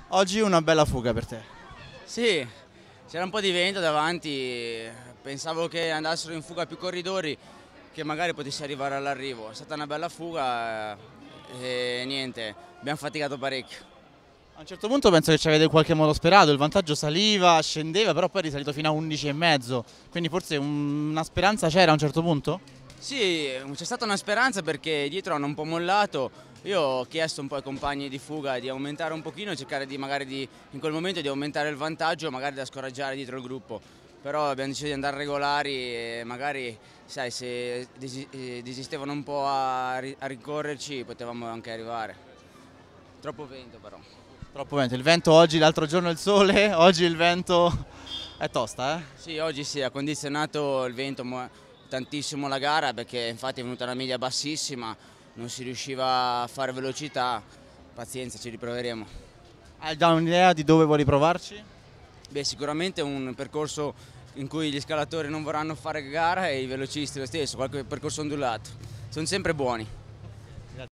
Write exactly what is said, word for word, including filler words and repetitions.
Oggi una bella fuga per te. Sì, c'era un po' di vento davanti, pensavo che andassero in fuga più corridori, che magari potessi arrivare all'arrivo. È stata una bella fuga eh, e niente, abbiamo faticato parecchio. A un certo punto penso che ci avete in qualche modo sperato, il vantaggio saliva, scendeva, però poi è risalito fino a undici e mezzo, quindi forse un- una speranza c'era a un certo punto? Sì, c'è stata una speranza perché dietro hanno un po' mollato. Io ho chiesto un po' ai compagni di fuga di aumentare un pochino e cercare di magari di, in quel momento di aumentare il vantaggio, magari da scoraggiare dietro il gruppo. Però abbiamo deciso di andare regolari e magari, sai, se desi- eh, desistevano un po' a, ri- a rincorrerci potevamo anche arrivare. Troppo vento però. Troppo vento, il vento oggi, l'altro giorno il sole, oggi il vento è tosta, eh? Sì, oggi sì, ha condizionato il vento mo- tantissimo la gara perché infatti è venuta una media bassissima, non si riusciva a fare velocità, pazienza, ci riproveremo. Hai già un'idea di dove vuoi riprovarci? Beh, sicuramente un percorso in cui gli scalatori non vorranno fare gara e i velocisti lo stesso, qualche percorso ondulato, sono sempre buoni.